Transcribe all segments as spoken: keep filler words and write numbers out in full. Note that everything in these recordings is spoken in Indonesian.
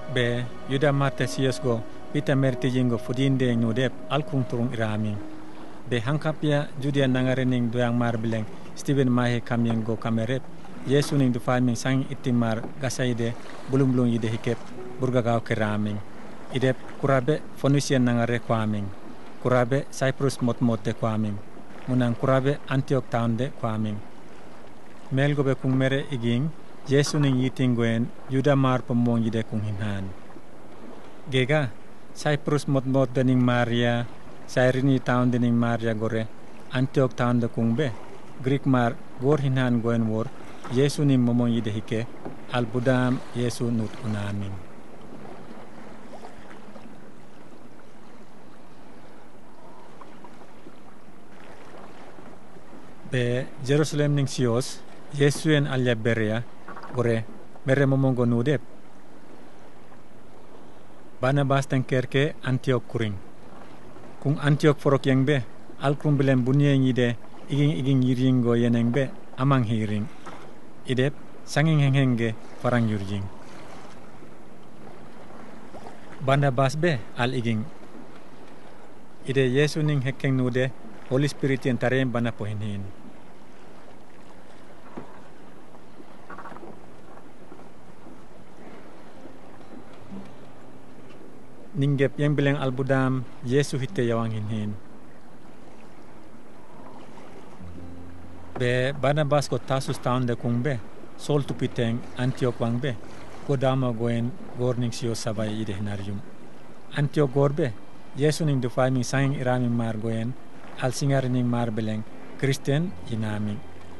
be yuda marte siyos go pita merti jingo fudinde nudep alkung turung iramin be hankapia judia nangare ning doyang mar bileng Stephen Mahe kamyen go kamerep Yesu ning du farming sang itimar gasaide bulum bulum yide hikep burga gaw keraming idep kurabe Phoenician nangare kwaming kurabe Cyprus mot motte kwaming munang kurabe Antioch taunde kwaming melgo be kung mere iging Yesu ning yitingwen yuda mar pemong yide kung hinhan gega Cyprus mot mot dening Maria Cyrene taunde ning Maria gore Antioch taunde kung be Greek mar gor hinhan goen wor Yesu ning momong yide hike albudam Yesu nut unamin be Jerusalem ning sios Yesu en alya beria gore mere momong go nudep Barnabas teng kerke Antioch kuring kung Antioch forok yang be alkrum bilem bunye ngide iging iging yiring go yeneng be amang hiring idep sanging hengenge farang yurjing Barnabas be al iging ide Yesu ning hekkeng nude Holy Spirit yang tarem bana pohinin ninggep yang bilang albudam Yesu hitte yawangin hin be Barnabas ko Tarsus town de kung be sol tupiteng Antioch wang be ko dama goen gorning sio sabay ide hinarium Antioch gorbe Yesu ning du farming sang irami mar goen al singar ning mar beleng Kristen inami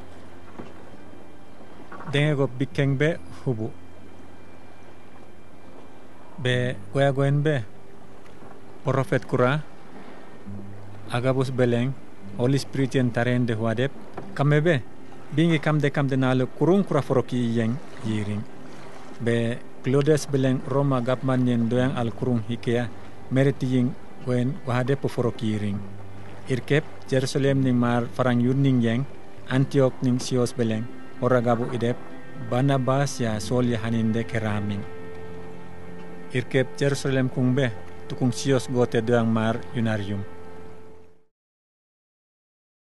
denge go bikeng be hubu be goya goen be Prophet kura agabus beleng Holy Spirit yang taren de huadep kamebe bingi kamde kamde nalo kurung kura foroki yang yiring be Claudius beleng Roma gapman yen doyang al kurung hikea meriti ying goen wahadep foroki yiring irkep Jerusalem ning mar farang yurning yang Antioch ning sios beleng ora gabu idep Barnabas ya sol ya haninde keraming irkep Jerusalem kung be tukung sios gote doang mar yunarium